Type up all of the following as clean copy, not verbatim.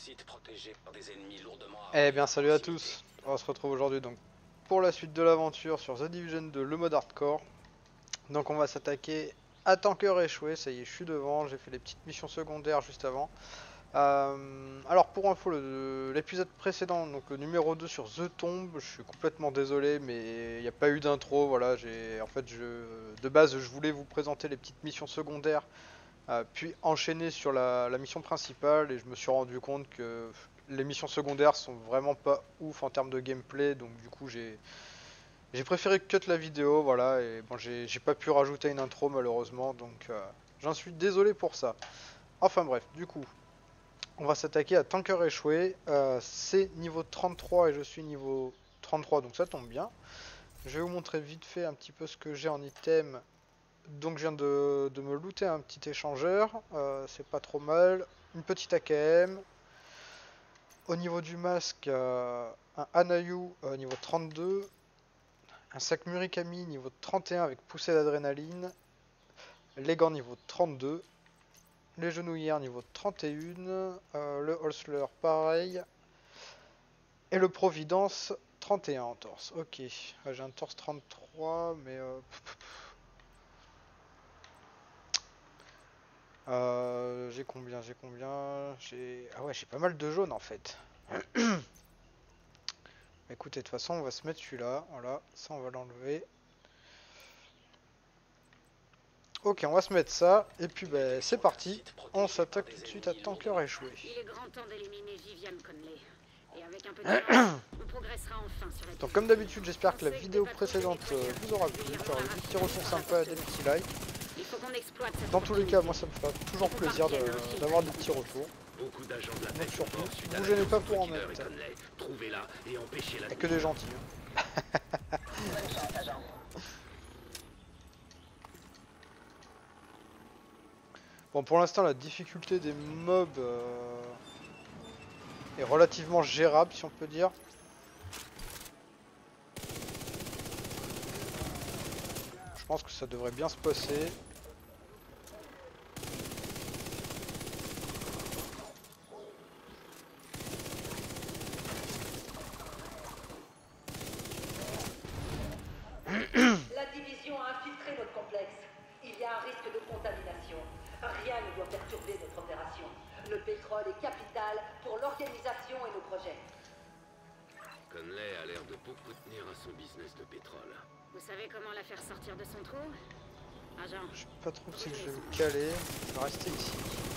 site protégé par des ennemis lourdement. Eh bien salut à tous, on se retrouve aujourd'hui donc pour la suite de l'aventure sur The Division 2, le mode hardcore. Donc on va s'attaquer à Tanker échoué, ça y est je suis devant, j'ai fait les petites missions secondaires juste avant. Alors pour info, l'épisode précédent, donc le numéro 2 sur The Tomb, je suis complètement désolé mais il n'y a pas eu d'intro, voilà, de base je voulais vous présenter les petites missions secondaires. Puis enchaîner sur la mission principale et je me suis rendu compte que les missions secondaires sont vraiment pas ouf en termes de gameplay, donc du coup j'ai préféré cut la vidéo, voilà, et bon j'ai pas pu rajouter une intro malheureusement, donc j'en suis désolé pour ça. Enfin bref, du coup on va s'attaquer à Tanker échoué, c'est niveau 33 et je suis niveau 33 donc ça tombe bien. Je vais vous montrer vite fait un petit peu ce que j'ai en item. Donc je viens de me looter un petit échangeur, c'est pas trop mal, une petite AKM, au niveau du masque un Anayu niveau 32, un sac Murakami niveau 31 avec poussée d'adrénaline, les gants niveau 32, les genouillères niveau 31, le holster pareil, et le Providence 31 en torse, ok, j'ai un torse 33 mais... j'ai combien? Ah ouais, j'ai pas mal de jaunes en fait. Écoutez, de toute façon, on va se mettre celui-là. Voilà, ça on va l'enlever. Ok, on va se mettre ça. Et puis ben, c'est parti. On s'attaque tout de suite à Tanker échoué. Il est grand temps d'éliminer Vivian Conley. Et avec un peu de chance, on progressera enfin sur la Donc comme d'habitude, j'espère que la vidéo précédente vous aura plu. Qu'il y aura des petits retours sympas, des petits likes. Dans tous les cas, moi ça me fera toujours plaisir d'avoir des petits retours. Donc surtout, vous gênez pas pour en mettre. Il n'y a que des gentils. Hein. Bon, pour l'instant, la difficulté des mobs est relativement gérable, si on peut dire. Je pense que ça devrait bien se passer. La division a infiltré notre complexe. Il y a un risque de contamination. Rien ne doit perturber notre opération. Le pétrole est capital pour l'organisation et nos projets. Conley a l'air de beaucoup tenir à son business de pétrole. Vous savez comment la faire sortir de son trou? Agent. Je sais pas trop où c'est que je vais me caler. Je vais rester ici.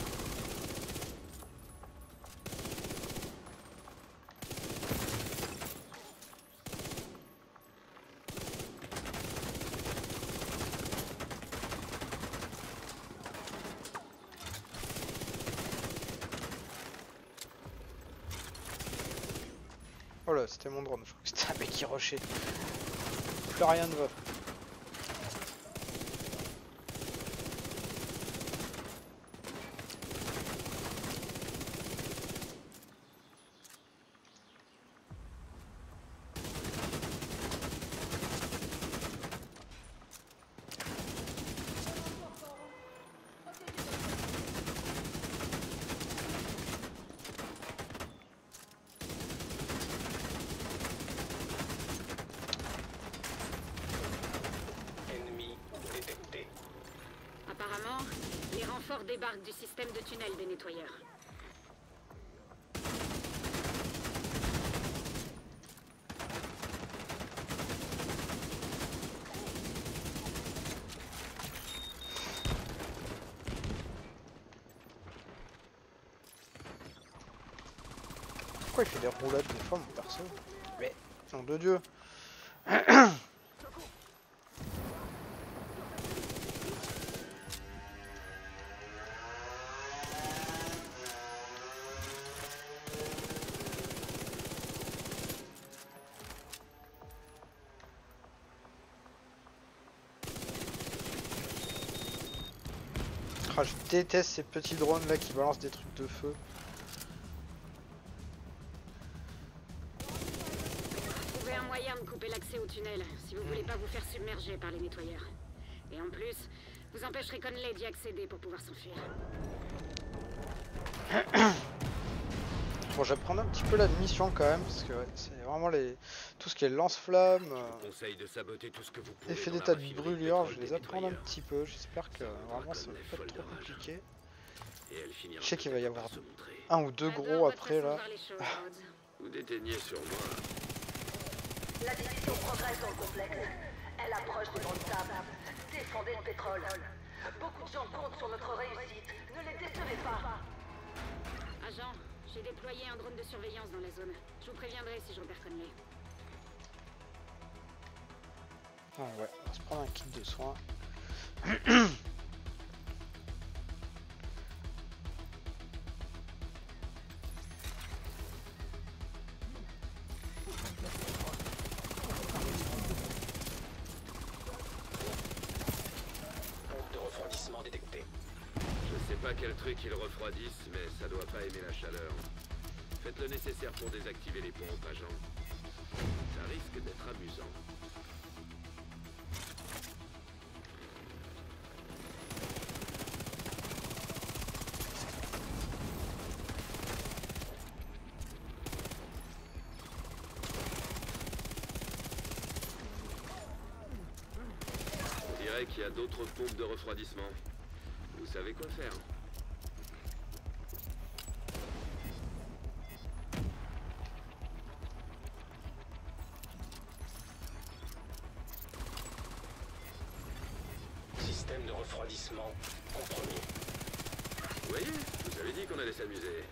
Oh là, c'était mon drone, je crois que c'était un mec qui rushait. Plus rien ne va. Apparemment, les renforts débarquent du système de tunnel des nettoyeurs. Pourquoi il fait des roulades des fois mon perso? Mais, nom de Dieu. Ah, je déteste ces petits drones là qui balancent des trucs de feu. Trouvez un moyen de couper l'accès au tunnel si vous voulez pas vous faire submerger par les nettoyeurs. Et en plus, vous empêcherez Conley d'y accéder pour pouvoir s'enfuir. Bon, je vais prendre un petit peu la mission quand même, parce que ouais, c'est vraiment tout ce qui est lance-flammes, Je vous conseille de saboter tout ce que vous pouvez effet dans la d'état de raffinerie brûlure, pétrole je des vais les apprendre un nettoyeurs. petit peu. J'espère que Ça rendra vraiment ça comme va la pas folle être de trop rage. compliqué. Et elle finira Je sais qu'il va y peut-être avoir par se montrer. un ou deux J'adore gros votre après façon de là. voir les choses, Rhodes. Vous déteignez sur moi. La division progresse dans le complexe. Elle approche des bancs de sable. Défendez le pétrole. Beaucoup de gens comptent sur notre réussite. Ne les décevez pas. Agent, j'ai déployé un drone de surveillance dans la zone. Je vous préviendrai si je repère Conley. Ah ouais, on va se prendre un kit de soins. Pompe de refroidissement détectée. Je sais pas quel truc ils refroidissent, mais ça doit pas aimer la chaleur. Faites le nécessaire pour désactiver les pompes, agent. Ça risque d'être amusant. On dirait qu'il y a d'autres pompes de refroidissement. Vous savez quoi faire. Système de refroidissement compromis. Vous voyez, je vous avais dit qu'on allait s'amuser.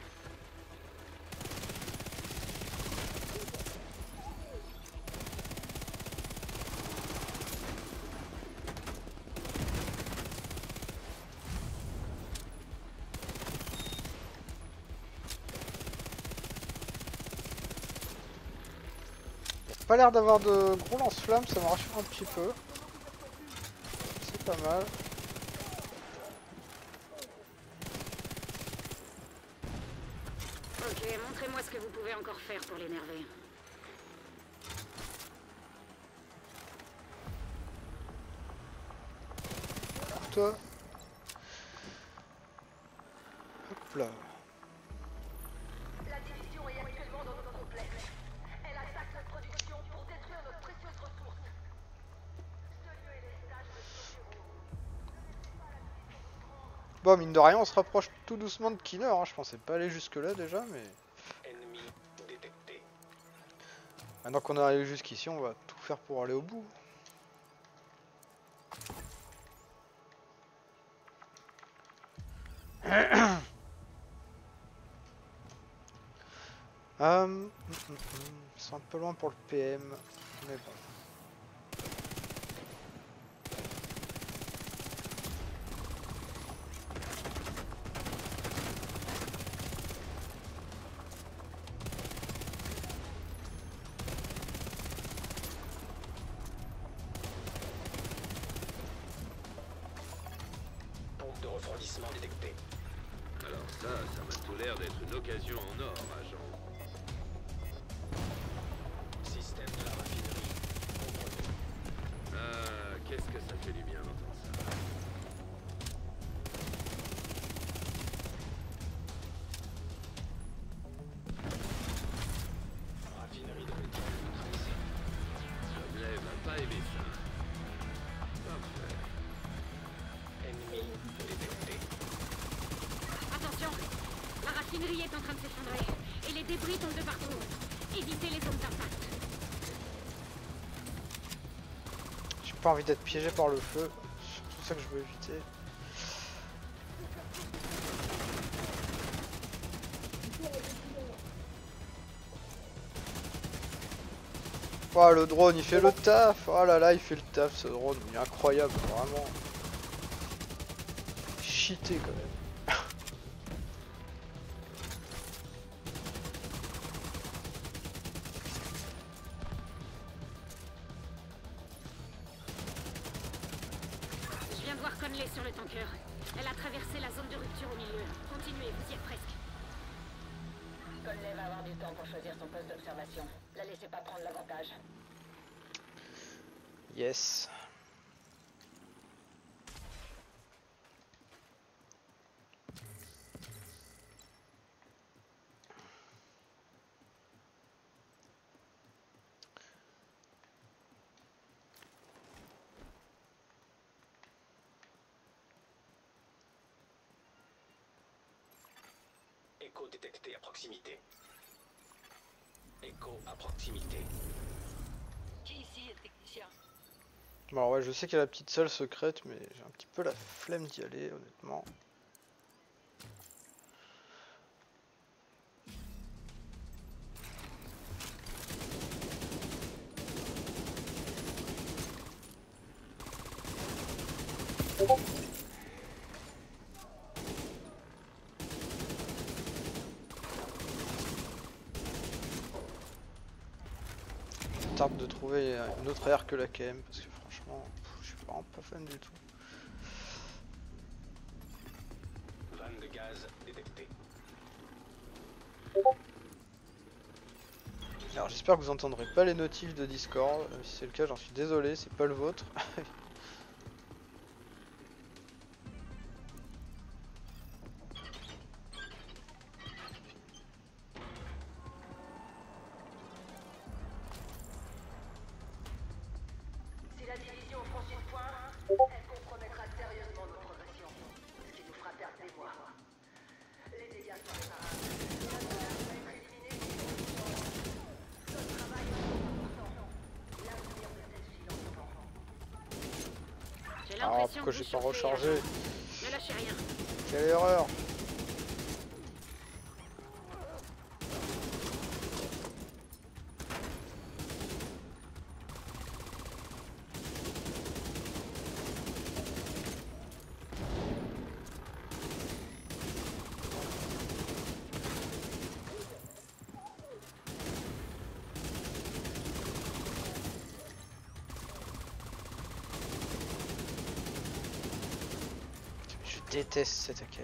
Pas l'air d'avoir de gros lance-flammes, ça me rassure un petit peu. C'est pas mal. Ok, montrez-moi ce que vous pouvez encore faire pour l'énerver. Pour toi. Hop là. La division est actuellement dans notre complexe. Elle attaque notre production pour détruire notre précieuse ressource. Ce lieu est l'estage de nos bureaux. Bon, mine de rien, on se rapproche tout doucement de Killer. Hein. Je pensais pas aller jusque là déjà, mais Ennemi détecté. maintenant qu'on est arrivé jusqu'ici, on va tout faire pour aller au bout. C'est un peu loin pour le PM, mais bon. Pompe de refroidissement détectée. Alors ça m'a tout l'air d'être une occasion en or, agent. Système de la raffinerie compromis. Ah, qu'est-ce que ça fait du bien d'entendre ça. Raffinerie de pétrole neutralisée. Conley va pas aimer ça. Parfait. Ennemi détecté. Attention, la raffinerie est en train de s'effondrer et les débris tombent de partout. Évitez les zones d'impact. J'ai pas envie d'être piégé par le feu. C'est surtout ça que je veux éviter. Oh, le drone il fait le taf. Oh là là, il fait le taf ce drone, il est incroyable, vraiment. Cheaté quand même. Je viens de voir Conley sur le tanker. Elle a traversé la zone de rupture au milieu. Continuez, vous y êtes presque. Conley va avoir du temps pour choisir son poste d'observation. La laissez pas prendre l'avantage. Yes. proximité. Écho à proximité. Qui ici est le technicien? Bon alors ouais, je sais qu'il y a la petite salle secrète, mais j'ai un petit peu la flemme d'y aller, honnêtement. Tarde de trouver une autre aire que la KM parce que franchement je suis vraiment pas fan du tout. Vanne de gaz détectée. Alors j'espère que vous entendrez pas les notifs de Discord, si c'est le cas j'en suis désolé, c'est pas le vôtre. Si la division franchit le point, elle compromettra sérieusement nos progressions, ce qui nous fera perdre des voix. Les dégâts sont réparables. La menace va être éliminée si on le sent. Notre travail est 100%. L'avenir de cette ville en dépend. J'ai Alors l'impression pourquoi que j'ai vous pas chauffez, rechargé? agent. Ne lâchez rien. Quelle erreur! Je déteste cette AKM.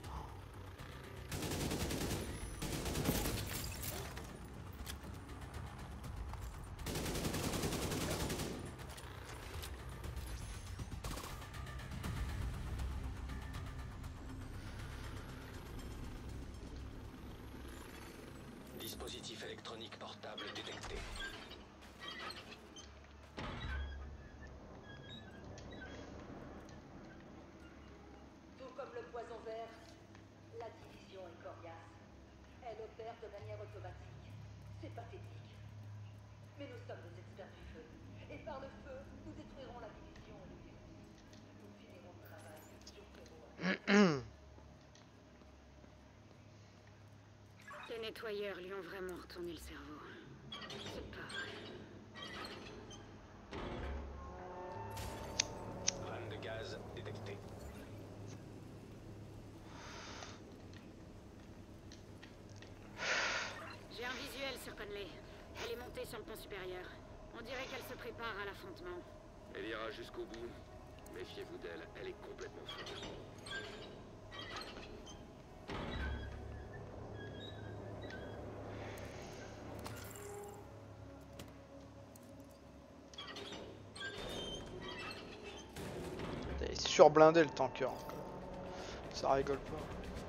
Dispositif électronique portable détecté. Tout comme le poison vert, la division est coriace. Elle opère de manière automatique. C'est pathétique. Mais nous sommes des experts du feu. Et par le feu, nous détruirons la division et le virus. Nous finirons le travail jour zéro. Les nettoyeurs lui ont vraiment retourné le cerveau. C'est pas vrai. Vanne de gaz détectée. J'ai un visuel sur Conley. Elle est montée sur le pont supérieur. On dirait qu'elle se prépare à l'affrontement. Elle ira jusqu'au bout. Méfiez-vous d'elle, elle est complètement folle. Il est surblindé le tanker. Ça rigole pas.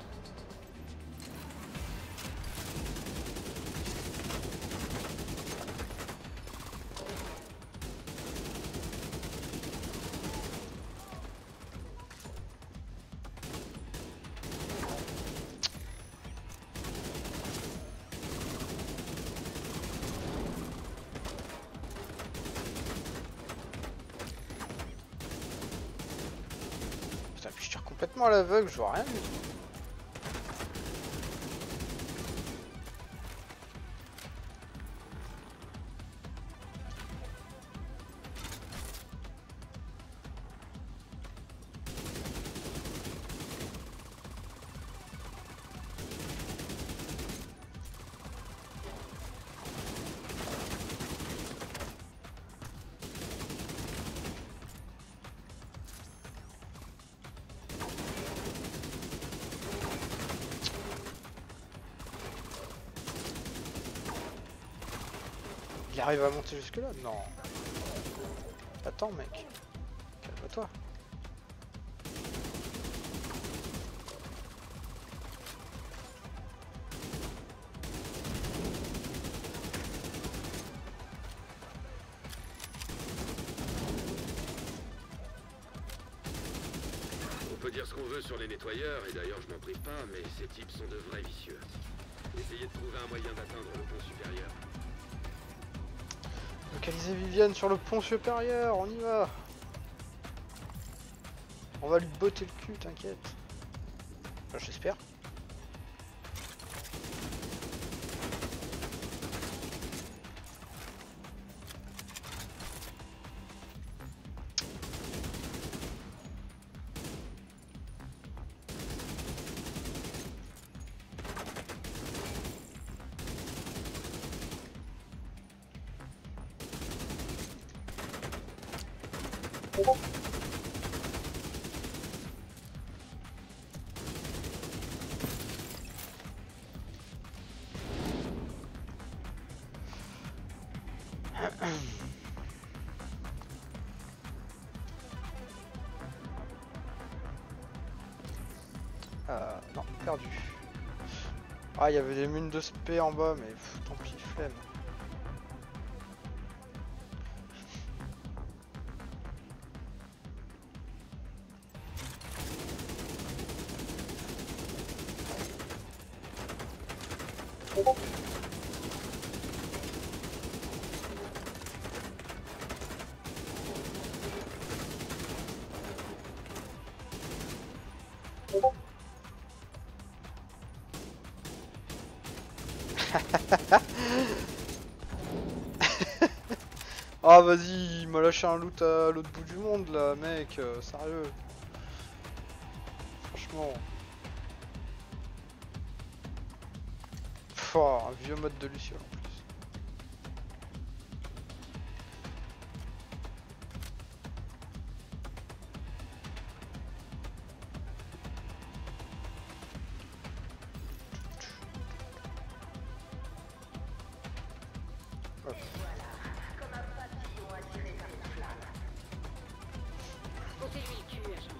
Putain, puis je tire complètement à l'aveugle, je vois rien du tout. Il arrive à monter jusque là? Non. Attends mec. Calme-toi. On peut dire ce qu'on veut sur les nettoyeurs, et d'ailleurs je m'en prive pas, mais ces types sont de vrais vicieux. Essayez de trouver un moyen d'atteindre le pont supérieur. Localiser Viviane sur le pont supérieur, on y va. On va lui botter le cul, t'inquiète. Enfin, j'espère. Non, perdu. Ah, il y avait des mines de spé en bas, mais pff, tant pis, flemme. Ah vas-y, il m'a lâché un loot à l'autre bout du monde là, mec, sérieux. Franchement. Pouah, un vieux mode de Luciole en plus. Ôtez-lui le cul, agent.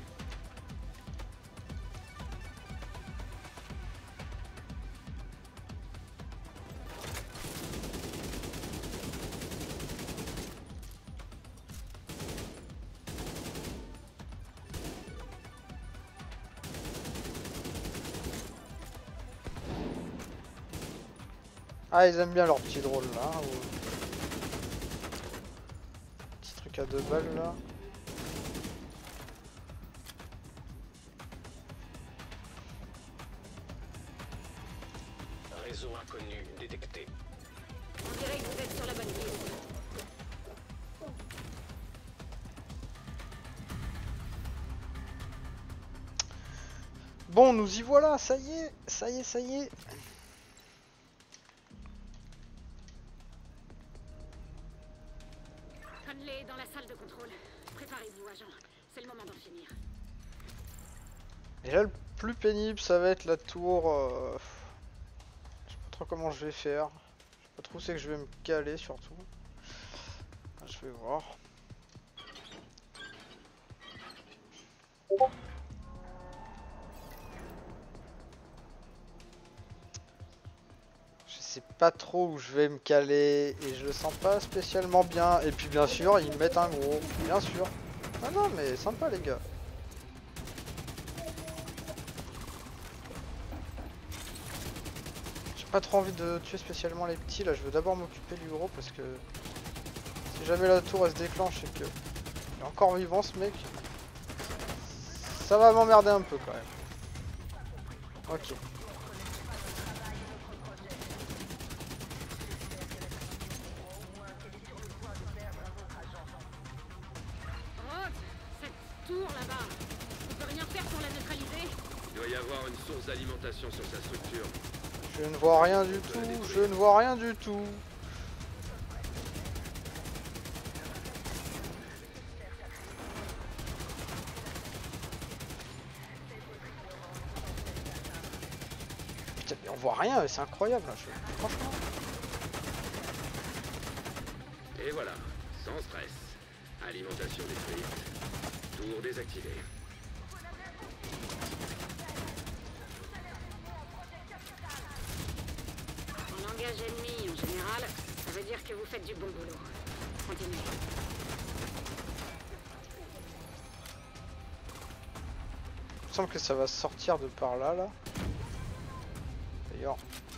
Ah, ils aiment bien leur petit drôle là. Petit truc à 2 balles là. Réseau inconnu détecté. On dirait que vous êtes sur la bonne piste. Bon, nous y voilà, ça y est, ça y est, ça y est. Conley est dans la salle de contrôle. Préparez-vous, agent. C'est le moment d'en finir. Et là, le plus pénible, ça va être la tour. Je sais pas trop comment je vais faire. Je sais pas trop où c'est que je vais me caler surtout. Je vais voir. Je sais pas trop où je vais me caler et je le sens pas spécialement bien. Et puis bien sûr, ils mettent un gros, bien sûr. Ah non, mais sympa les gars. J'ai pas trop envie de tuer spécialement les petits là. Je veux d'abord m'occuper du gros parce que si jamais la tour elle se déclenche et que il est encore vivant ce mec, ça va m'emmerder un peu quand même. Ok. Rhodes, cette tour là-bas, on peut rien faire pour la neutraliser? Il doit y avoir une source d'alimentation sur sa structure. Je ne vois rien du tout, je ne vois rien du tout. Putain, mais on voit rien, c'est incroyable. Là, franchement. Et voilà, sans stress. Alimentation détruite. Tour désactivé. En langage ennemi, en général, ça veut dire que vous faites du bon boulot. Continuez. Il me semble que ça va sortir de par là, là. D'ailleurs,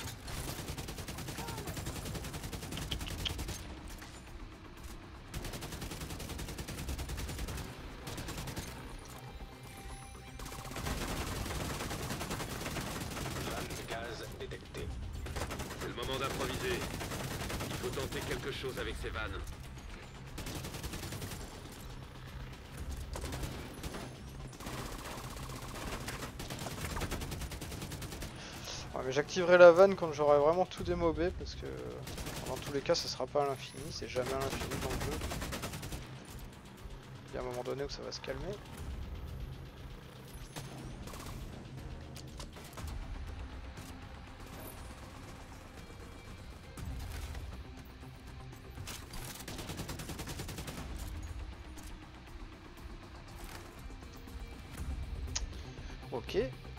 d'improviser. Il faut tenter quelque chose avec ces vannes. Ouais, mais j'activerai la vanne quand j'aurai vraiment tout démobé parce que dans tous les cas ça sera pas à l'infini, c'est jamais à l'infini dans le jeu. Il y a un moment donné où ça va se calmer. Ok.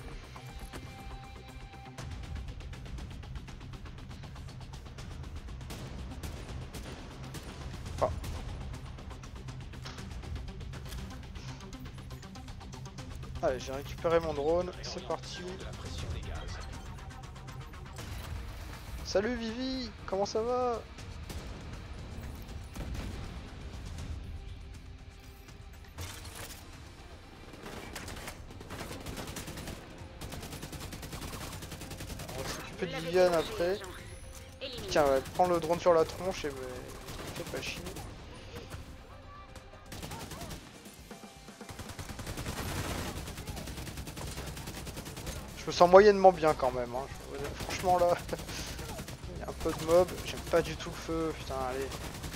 Ah. Allez, j'ai récupéré mon drone, c'est parti. De la pression des gaz. Salut Vivi, comment ça va? On va s'occuper de Viviane après. Tiens, ouais, prends le drone sur la tronche et fais pas chier. Je me sens moyennement bien quand même, hein. Franchement là, il y a un peu de mob, j'aime pas du tout le feu, putain allez.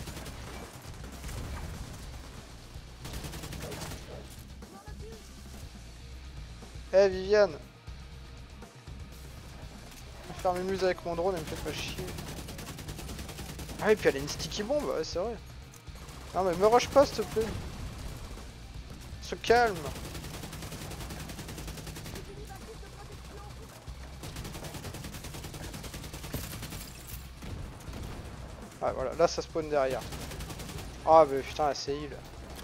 Eh Viviane, je vais faire mes muses avec mon drone, elle me fait pas chier. Ah et puis elle a une sticky bombe, ouais c'est vrai. Non mais me rush pas s'il te plaît. Se calme. Ah voilà, là ça spawn derrière. Ah mais putain la CI là.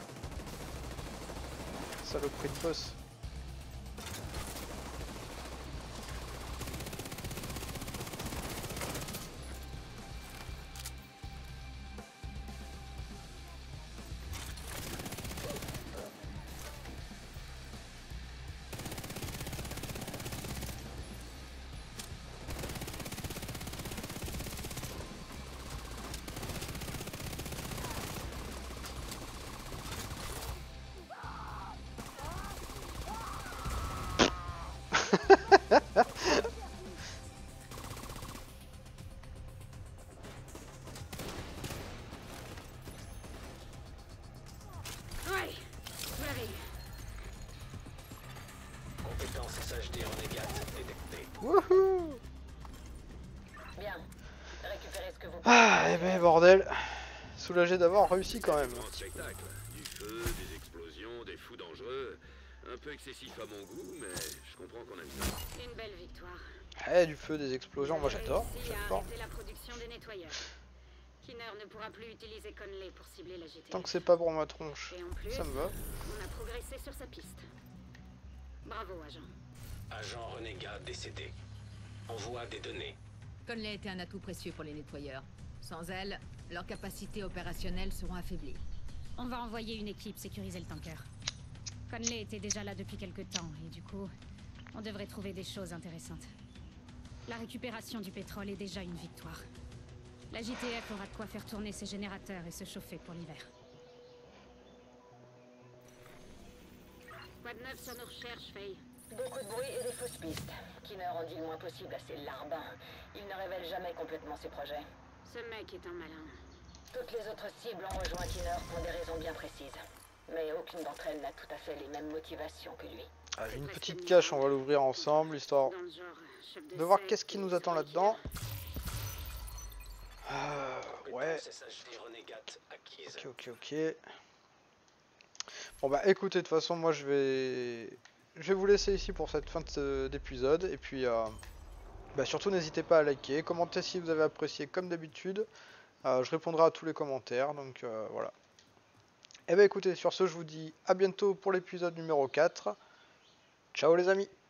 Saloperie de boss. Ouais, vous l'avez eu. Compétence SHD renégate détectée. Wouhou. Bien. Récupérez ce que vous Ah et ben bordel. Soulagé d'avoir réussi quand même. Grand spectacle. Du feu, des explosions, des fous dangereux. Un peu excessif à mon goût, mais je comprends qu'on aime ça. Une belle victoire. Eh du feu, des explosions, moi Vous avez j'adore. réussi à J'adore. arrêter la production des nettoyeurs. Kinner ne pourra plus utiliser Conley pour cibler la GTF. Tant que c'est pas pour ma tronche, Et en plus, ça me va. on a progressé sur sa piste. Bravo, agent. Agent renégat décédé. Envoi des données. Conley était un atout précieux pour les nettoyeurs. Sans elle, leurs capacités opérationnelles seront affaiblies. On va envoyer une équipe sécuriser le tanker. Conley était déjà là depuis quelque temps, et du coup, on devrait trouver des choses intéressantes. La récupération du pétrole est déjà une victoire. La JTF aura de quoi faire tourner ses générateurs et se chauffer pour l'hiver. Quoi de neuf sur nos recherches, Faye? Beaucoup de bruit et des fausses pistes. Kinner en dit le moins possible à ses larbins. Il ne révèle jamais complètement ses projets. Ce mec est un malin. Toutes les autres cibles ont rejoint Kinner pour des raisons bien précises. Mais aucune d'entre elles n'a tout à fait les mêmes motivations que lui. Ah, j'ai une petite cache, on va l'ouvrir ensemble, histoire Dans le genre, chef de voir secte qu'est-ce qui et nous attend serial là-dedans. Compétence Ouais. SHD renégate acquise. Ok. Bon bah écoutez, de toute façon moi je vais vous laisser ici pour cette fin d'épisode. Et puis bah, surtout n'hésitez pas à liker, commenter si vous avez apprécié comme d'habitude. Je répondrai à tous les commentaires, donc voilà. Et bah écoutez, sur ce je vous dis à bientôt pour l'épisode numéro 4. Ciao les amis.